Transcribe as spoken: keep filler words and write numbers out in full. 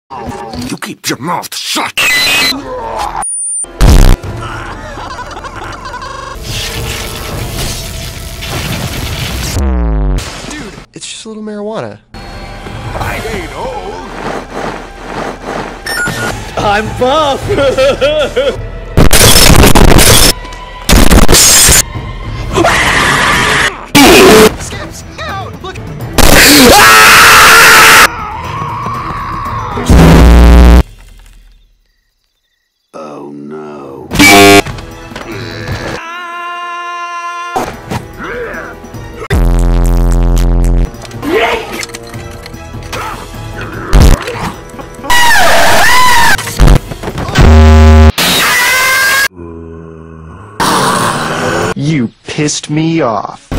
You keep your mouth shut! Dude, it's just a little marijuana. I ain't old! I'm buff! Skips! Out! Look! Oh no. You pissed me off.